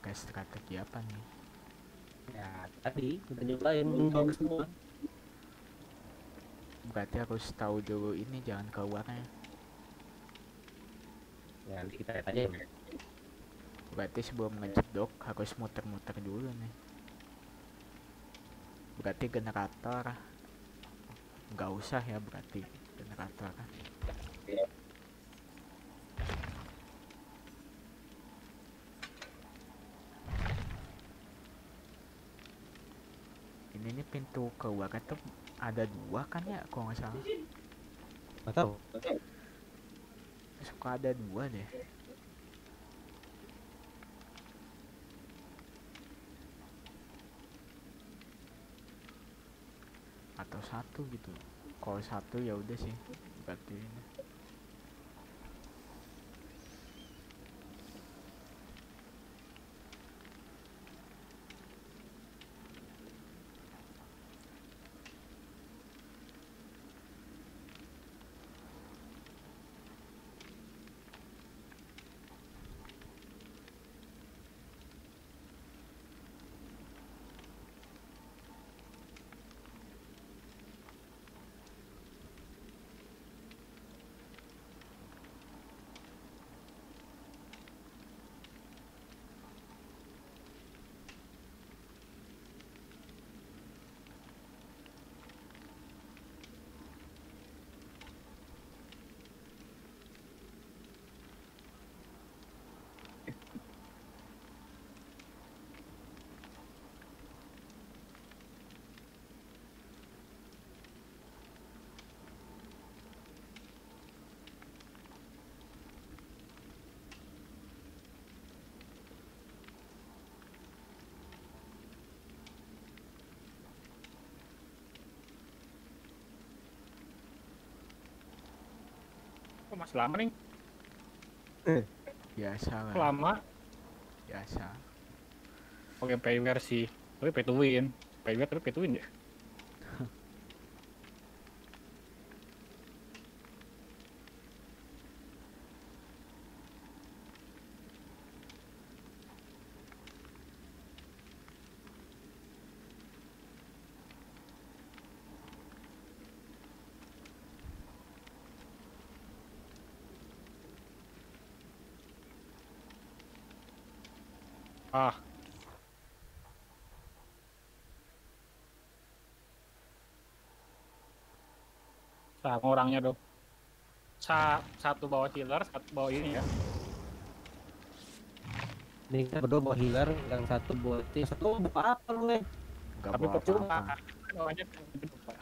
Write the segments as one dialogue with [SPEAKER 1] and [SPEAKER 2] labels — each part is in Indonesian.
[SPEAKER 1] pakai strategi apa nih?
[SPEAKER 2] Ya tadi kita nyobain menjauh semua.
[SPEAKER 1] Berarti harus tahu dulu ini jangan keluarnya.
[SPEAKER 2] Ya nanti kita lihat aja.
[SPEAKER 1] Berarti sebelum ngejedok harus muter-muter dulu nih. Berarti generator nggak usah ya berarti generator. Ini nih pintu keluar tuh ada dua kan ya kalau nggak salah.
[SPEAKER 2] Nggak tahu.
[SPEAKER 1] Suka ada dua deh. Atau satu gitu. Kalau satu ya udah sih. Berarti ini.
[SPEAKER 3] Kok masih lama nih?
[SPEAKER 1] Biasa lah.
[SPEAKER 3] Lama.
[SPEAKER 1] Biasa.
[SPEAKER 3] Oke, payware sih. Tapi pay to win. Payware tapi pay to win ya. Ah, sama orangnya dong. Satu bawa healer, satu bawa ini ya.
[SPEAKER 2] Ini kita berdua bawa healer, yang satu buat yang satu buka apa lu nih?
[SPEAKER 1] Nggak
[SPEAKER 3] Tapi
[SPEAKER 1] bawa
[SPEAKER 3] percuma.
[SPEAKER 1] apa-apa.
[SPEAKER 3] Bawanya kan lupa.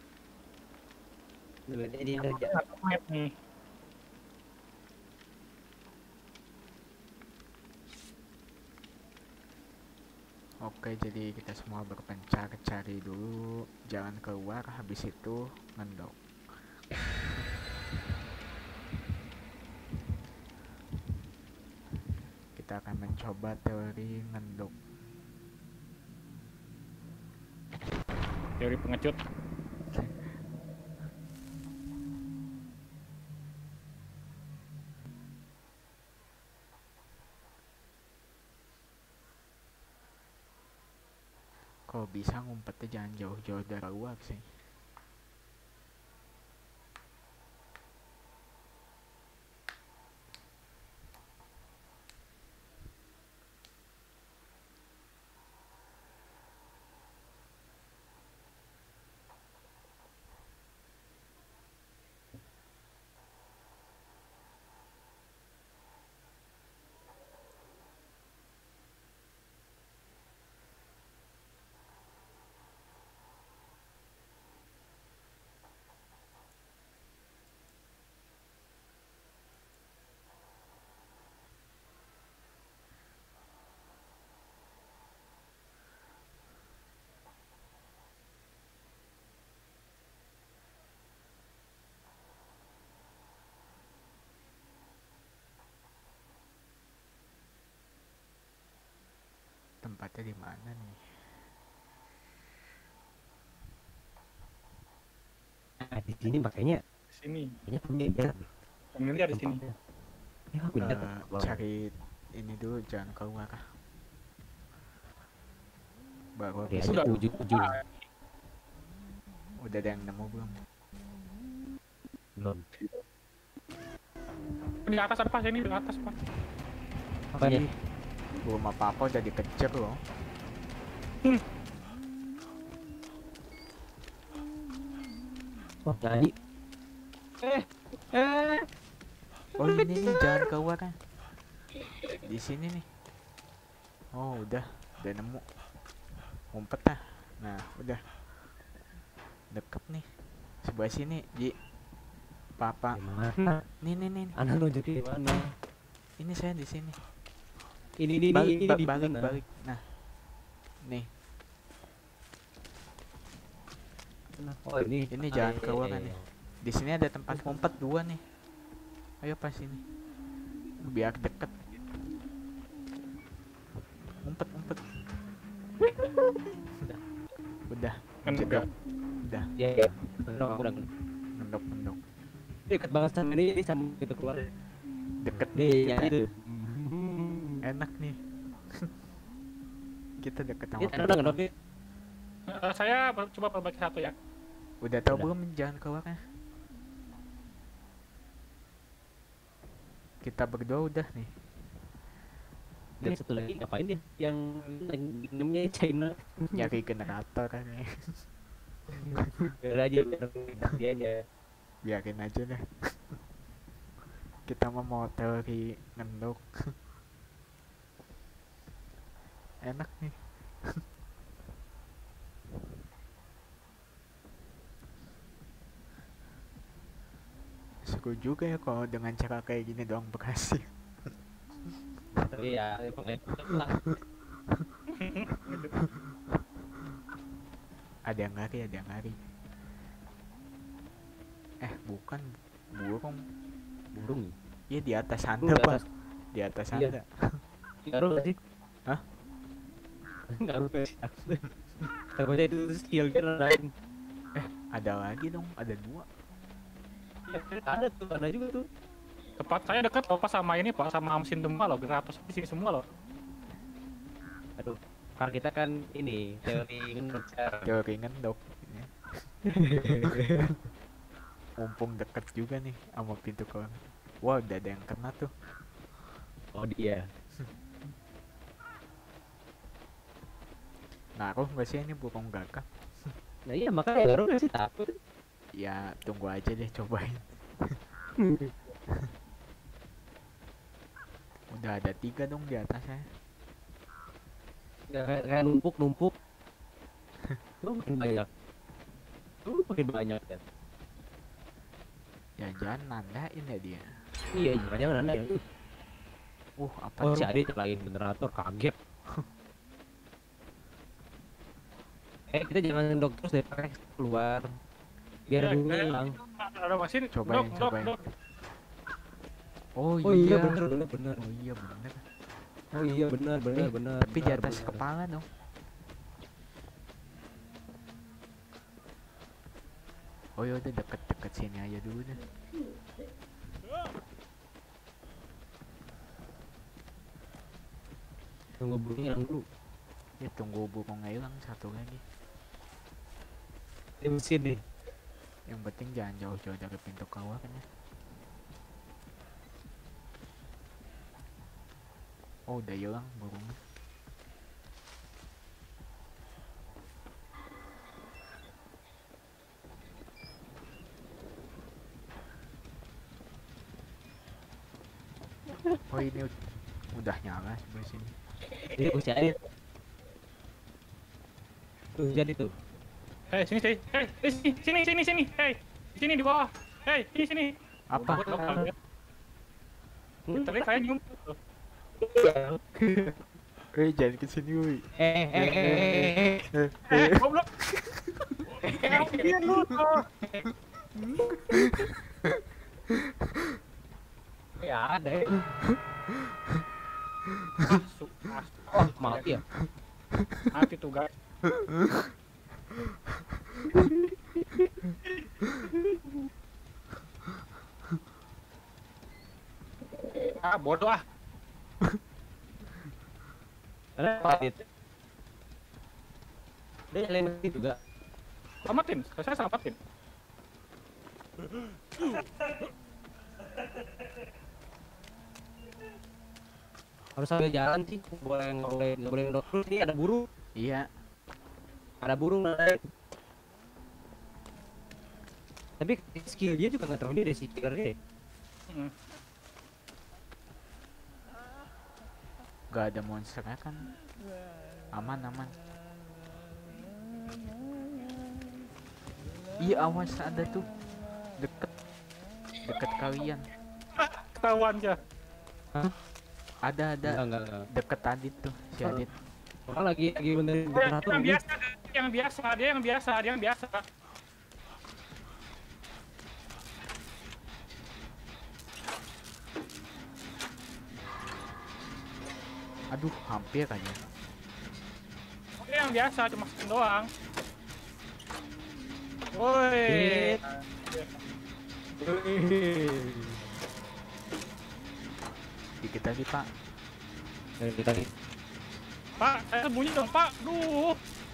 [SPEAKER 2] Ini kerja.
[SPEAKER 3] Satu map nih.
[SPEAKER 1] Oke, jadi kita semua berpencar cari dulu, jangan keluar, habis itu ngendok. Kita akan mencoba teori ngendok.
[SPEAKER 3] Teori pengecut.
[SPEAKER 1] Kalau bisa ngumpetnya jangan jauh-jauh dari luar sih. Tempatnya di mana nih?
[SPEAKER 2] Nah, di sini makanya
[SPEAKER 3] Sini.
[SPEAKER 2] kayaknya familiar
[SPEAKER 3] Familiar di sini.
[SPEAKER 2] tempatnya. Ya, familiar
[SPEAKER 1] Cari ini dulu, jangan keluar. Baru
[SPEAKER 2] Dia
[SPEAKER 1] habis
[SPEAKER 2] aja
[SPEAKER 1] itu.
[SPEAKER 2] ujung-ujung.
[SPEAKER 1] Udah ada yang nemu belum?
[SPEAKER 2] Belum.
[SPEAKER 3] Di atas ada pas ini di atas pas.
[SPEAKER 2] Apanya?
[SPEAKER 1] Ih, belum apa-apa udah dikejar loh.
[SPEAKER 2] Wah, nyanyi. Eh.
[SPEAKER 1] Oh ini nih jangan keluar kan. Di sini nih. Oh udah nemu. Ngumpet ah. Nah udah. Deket nih. Sebelah sini Ji. Papa.
[SPEAKER 2] Gimana?
[SPEAKER 1] Nih.
[SPEAKER 2] Anak nunjuk di mana?
[SPEAKER 1] Ini saya di sini.
[SPEAKER 2] Ini di
[SPEAKER 1] Balik.
[SPEAKER 2] mana?
[SPEAKER 1] Nah. Nih.
[SPEAKER 2] Oh ini.
[SPEAKER 1] Ini jangan
[SPEAKER 2] iya,
[SPEAKER 1] keluar
[SPEAKER 2] iya,
[SPEAKER 1] nih.
[SPEAKER 2] iya.
[SPEAKER 1] Di sini ada tempat ngumpet 2 nih. Ayo pas sini. Biar deket. Ngumpet. Udah.
[SPEAKER 3] Kan
[SPEAKER 1] Jedok.
[SPEAKER 3] juga.
[SPEAKER 1] Udah.
[SPEAKER 2] Iya, iya. Bener, aku udah
[SPEAKER 1] Ngendok.
[SPEAKER 2] deket banget sama ini sama kita keluar.
[SPEAKER 1] Deket
[SPEAKER 2] Nih,
[SPEAKER 1] nih
[SPEAKER 2] ya
[SPEAKER 1] kita.
[SPEAKER 2] itu.
[SPEAKER 1] Enak nih. Kita deket sama
[SPEAKER 2] Ini
[SPEAKER 1] pintu.
[SPEAKER 2] udah ngedok nih.
[SPEAKER 3] Saya coba perbaiki satu ya.
[SPEAKER 1] Udah tahu
[SPEAKER 2] Udah.
[SPEAKER 1] belum jangan keluarnya? Kita berdua udah nih.
[SPEAKER 2] Dan satu lagi ngapain dia? Yang namanya China.
[SPEAKER 1] Nyari generator kan ya.
[SPEAKER 2] Biar aja dia aja.
[SPEAKER 1] Biarin aja deh. Kita mau teori ngendok. Enak nih. Seru juga ya kalau dengan cara kayak gini doang berhasil.
[SPEAKER 2] Tapi ya emang lah.
[SPEAKER 1] Ada yang lari. Bukan burung.
[SPEAKER 2] Burung.
[SPEAKER 1] Iya di atas
[SPEAKER 2] Burung
[SPEAKER 1] Anda,
[SPEAKER 2] di
[SPEAKER 1] Pak.
[SPEAKER 2] atas.
[SPEAKER 1] Di atas
[SPEAKER 2] Iya.
[SPEAKER 1] Anda.
[SPEAKER 2] Ngaruh gak sih?
[SPEAKER 1] Hah?
[SPEAKER 2] Ngaruh gak sih? Takutnya itu skill kan lain.
[SPEAKER 1] Ada lagi dong, ada 2.
[SPEAKER 2] Ya, ada tuh, ada juga tuh.
[SPEAKER 3] Tempat saya dekat loh pas sama ini Pak, sama mesin demam loh, generator di sini semua loh.
[SPEAKER 2] Aduh, kalau kita kan ini teori ngejar.
[SPEAKER 1] Teori ngendok. Mumpung deket juga nih sama pintu keluar. Wah udah ada yang kena tuh.
[SPEAKER 2] Oh dia.
[SPEAKER 1] Ngaruh gak sih ini burung gagak?
[SPEAKER 2] Nah iya makanya ngaruh gak sih takut.
[SPEAKER 1] Ya tunggu aja deh cobain. Udah ada 3 dong di atasnya.
[SPEAKER 2] Nggak kayak numpuk. Tuh makin banyak. Kan.
[SPEAKER 1] Ya jangan nandain ya dia.
[SPEAKER 2] Iya jangan anda ya.
[SPEAKER 1] Apa
[SPEAKER 2] Oh
[SPEAKER 1] tuh?
[SPEAKER 2] si Adi lain generator kaget. Kita jangan dok terus deh pakai keluar. Biar
[SPEAKER 3] Ya,
[SPEAKER 2] dulu
[SPEAKER 3] kayak-
[SPEAKER 2] hilang.
[SPEAKER 3] Ada mesin.
[SPEAKER 1] Cobain.
[SPEAKER 3] Dok.
[SPEAKER 1] Oh
[SPEAKER 2] Oh
[SPEAKER 1] iya.
[SPEAKER 2] iya bener.
[SPEAKER 1] Oh iya bener.
[SPEAKER 2] Oh iya benar.
[SPEAKER 1] Tapi di atas kepala dong. Oh ya udah deket sini aja dulu deh.
[SPEAKER 2] Tunggu burung hilang dulu.
[SPEAKER 1] Ya tunggu burungnya hilang satu lagi.
[SPEAKER 2] Di mesin nih.
[SPEAKER 1] Yang penting jangan jauh-jauh dari pintu keluar kan ya. Oh udah hilang burungnya. Oh ini udah nyala sebelah sini.
[SPEAKER 2] Ini kursi air. Tuh jadi tuh.
[SPEAKER 3] Sini. Sini. Di sini di bawah. Sini.
[SPEAKER 1] Apa?
[SPEAKER 3] Tadi kayak nyum.
[SPEAKER 1] Jangan kesini woi.
[SPEAKER 3] Goblok. Ngapain lu tuh?
[SPEAKER 2] Ya ada.
[SPEAKER 3] Masuk.
[SPEAKER 2] Oh mati ya.
[SPEAKER 3] Mati tuh guys. Bodoh ah.
[SPEAKER 2] Ada apa itu? Dia nyalain mesin juga.
[SPEAKER 3] Selamatin, saya selamatin.
[SPEAKER 2] Harus sambil jalan sih, nggak boleh ngendor terus. Ini ada burung,
[SPEAKER 1] Iya.
[SPEAKER 2] naik. Tapi skill dia juga nggak terlalu dia si killernya.
[SPEAKER 3] Hmm.
[SPEAKER 1] Gak ada monsternya kan. Aman. Iya, awas ada tuh. Deket kalian.
[SPEAKER 3] Ketahuan ya.
[SPEAKER 2] Hah?
[SPEAKER 1] Ada.
[SPEAKER 2] Enggak.
[SPEAKER 1] Deket Adit tuh, si Adit.
[SPEAKER 2] Orang lagi benerin
[SPEAKER 3] Oh,
[SPEAKER 2] generator
[SPEAKER 3] yang
[SPEAKER 2] ini.
[SPEAKER 3] biasa, dia yang biasa.
[SPEAKER 1] Aduh, hampir aja.
[SPEAKER 3] Dia yang biasa, cuma skin doang. Woi.
[SPEAKER 1] Dikit lagi, Pak.
[SPEAKER 2] Kita nih.
[SPEAKER 3] Pak, saya sembunyi dong, Pak. Duh.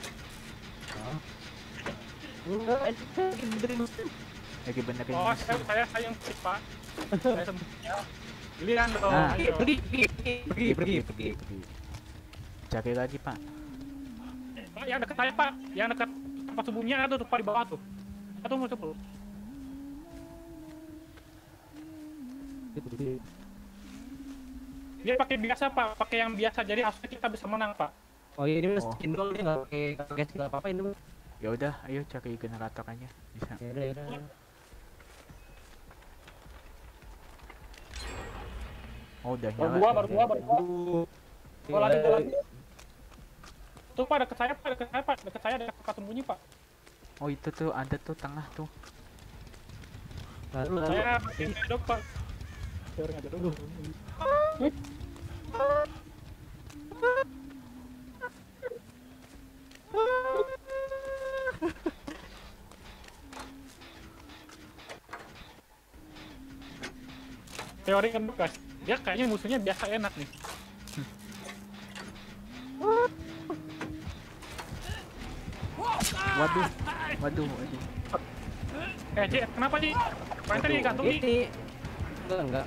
[SPEAKER 2] Enggak, lagi benerin mesin.
[SPEAKER 1] Lagi benerin
[SPEAKER 3] Oh,
[SPEAKER 1] mesin.
[SPEAKER 3] saya yang skip, Pak. Saya sembunyi. Giliran dong.
[SPEAKER 1] Ah.
[SPEAKER 3] Ayo.
[SPEAKER 2] Pergi.
[SPEAKER 1] Cari lagi, Pak.
[SPEAKER 3] Pak, yang dekat saya, Pak. Yang dekat tempat sembunyinya ada tuh, Pak, di bawah tuh. Tunggu. Dia pakai biasa, Pak. Pakai yang biasa, jadi harusnya kita bisa menang, Pak.
[SPEAKER 2] Oh iya, ini mah
[SPEAKER 1] Oh.
[SPEAKER 2] skin doang, dia nggak pakai skill apa-apa ini mah.
[SPEAKER 1] Ya udah, ayo cari generator aja. Bisa.
[SPEAKER 2] Ya udah.
[SPEAKER 1] Oh, udah
[SPEAKER 3] Baru
[SPEAKER 1] nyala.
[SPEAKER 3] dua. Gua lagi. Tuh, Pak, dekat saya, Pak. Dekat saya ada tempat sembunyi, Pak.
[SPEAKER 1] Oh, itu tuh ada tuh tengah tuh.
[SPEAKER 2] Lalu.
[SPEAKER 3] Saya pakai hidup, Pak. Teori aja dulu. Teori kan bekas. Dia kayaknya musuhnya biasa enak nih.
[SPEAKER 1] Waduh.
[SPEAKER 3] Cik, kenapa, Cik? Main tadi gantung, Cik.
[SPEAKER 2] Ini. Enggak.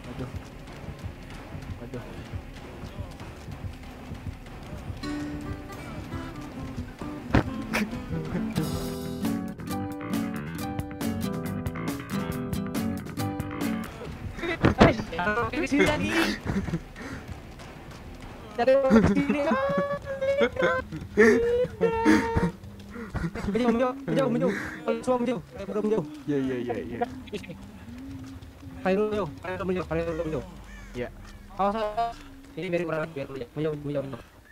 [SPEAKER 1] Waduh.
[SPEAKER 2] Di sini lagi. Cari orang di sini. Menjauh. Semua menjauh. Menjauh.
[SPEAKER 1] Iya.
[SPEAKER 3] Di sini.
[SPEAKER 2] Kalian menjauh.
[SPEAKER 1] Ya.
[SPEAKER 2] Awas. Ini biar menjauh.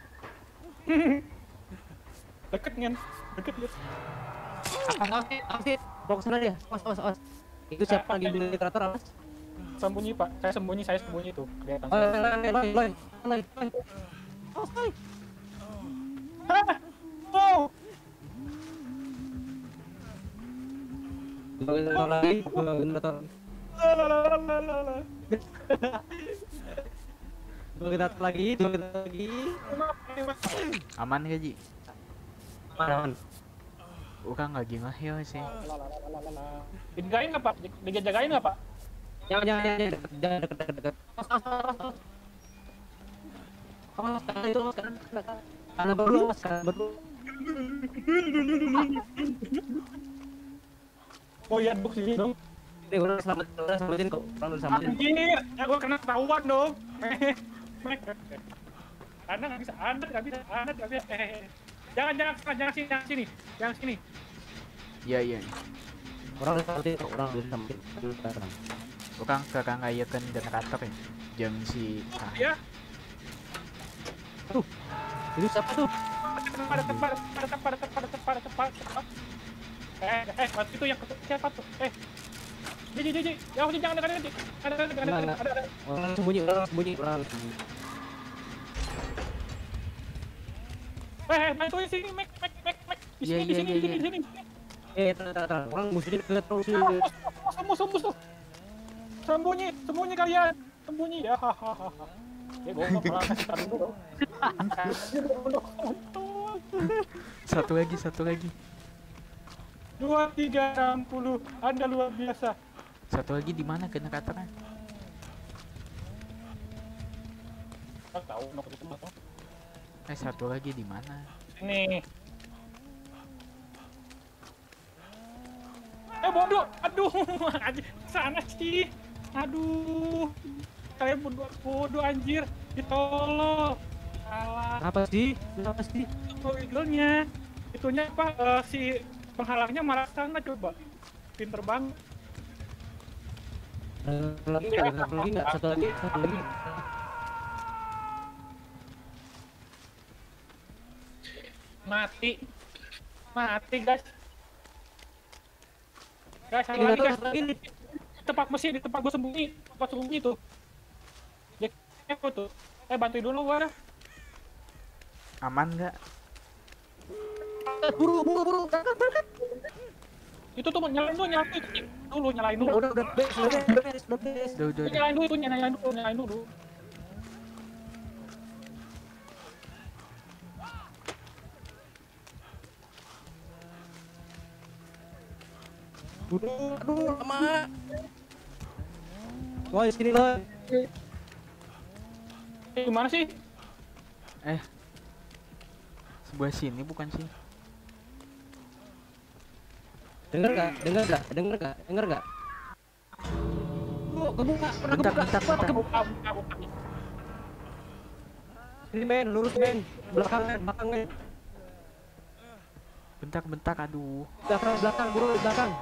[SPEAKER 3] Deket kan?
[SPEAKER 2] Awas. Bawa ke sana dia. Awas. Itu siapa lagi beli literatur, awas.
[SPEAKER 3] Sembunyi, Pak. Saya sembunyi tuh. Kelihatan.
[SPEAKER 2] Loy. Awas, Loy.
[SPEAKER 3] Oh!
[SPEAKER 2] Generator lagi. Generator lagi.
[SPEAKER 1] Aman gak, Ji?
[SPEAKER 2] Aman.
[SPEAKER 1] Orang lagi nge-heal sih.
[SPEAKER 3] Dijagain nggak, Pak? Dijagain nggak, Pak?
[SPEAKER 2] Jangan dekat. Awas, kanan berdua.
[SPEAKER 3] Oh iya, box ini dong.
[SPEAKER 2] Nih, udah selamatin kok. Udah selamatin.
[SPEAKER 3] Anjir, ya gua kena ketahuan dong. Anda nggak bisa. Jangan sini.
[SPEAKER 1] Iya.
[SPEAKER 2] Orang udah selamatin kok. Orang.
[SPEAKER 1] Orang kakak ngayakan generator ya. Jam si
[SPEAKER 3] Ya,
[SPEAKER 2] Itu siapa tuh?
[SPEAKER 3] cepat. Waktu itu yang siapa tuh? Ji. Ya, jangan dekat. Ada.
[SPEAKER 2] Orang sembunyi.
[SPEAKER 3] Bantuin sini, Mek. Di
[SPEAKER 1] Iya.
[SPEAKER 3] sini.
[SPEAKER 2] Tenang. Orang musuhnya dekat terus.
[SPEAKER 3] Musuh. Sembunyi kalian. Sembunyi ya. Hahaha. Gua mau kasih dulu.
[SPEAKER 1] Satu lagi, satu lagi.
[SPEAKER 3] 2, 3, 60. Anda luar biasa.
[SPEAKER 1] Satu lagi di mana generatornya?
[SPEAKER 3] Nggak tahu, nok itu apa.
[SPEAKER 1] Satu lagi di mana?
[SPEAKER 3] Ini. Bodoh. Aduh, anjir. Sana sih. Aduh. Saya bodoh anjir. Ditolong. Salah.
[SPEAKER 2] Apa sih? Apa sih?
[SPEAKER 3] Wiggle-nya. Itunya apa? Si penghalangnya malah sana coba. Pinter banget.
[SPEAKER 2] Lagi nggak? Satu lagi.
[SPEAKER 3] Mati guys. Guys, satu lagi guys. Tempat mesin, di tempat gue sembunyi. Tempat sembunyi tuh. Dia tuh. Bantuin dulu gua dah.
[SPEAKER 1] Aman nggak?
[SPEAKER 2] Buru.
[SPEAKER 3] Itu tuh nyalain dulu.
[SPEAKER 2] Udah beres.
[SPEAKER 1] Udah.
[SPEAKER 3] Nyalain dulu.
[SPEAKER 2] Aduh, lama. Woi, sini loh.
[SPEAKER 3] Gimana sih?
[SPEAKER 1] Sebelah sini bukan sih?
[SPEAKER 2] Dengar nggak? Kebuka.
[SPEAKER 1] Bentar.
[SPEAKER 3] Buka.
[SPEAKER 2] Sini men, lurus men. Belakang men.
[SPEAKER 1] Bentar, aduh.
[SPEAKER 2] Belakang, buru, belakang.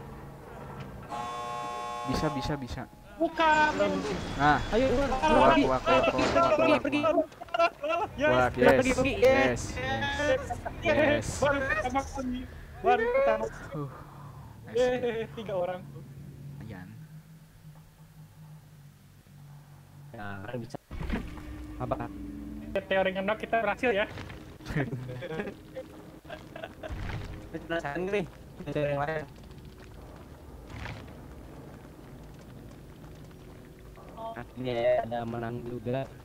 [SPEAKER 1] Bisa.
[SPEAKER 3] Buka.
[SPEAKER 1] Nah,
[SPEAKER 2] Ayo,
[SPEAKER 1] keluar.
[SPEAKER 2] pergi.
[SPEAKER 1] Keluar, yes.
[SPEAKER 3] Baru pertama.
[SPEAKER 1] Nice.
[SPEAKER 3] 3 orang.
[SPEAKER 1] Ayan.
[SPEAKER 2] Ya, kan bisa. Apa?
[SPEAKER 3] Teorinya Nok kita berhasil ya.
[SPEAKER 2] Penasaran nih. Ada yang lain. Akhirnya ada menang juga.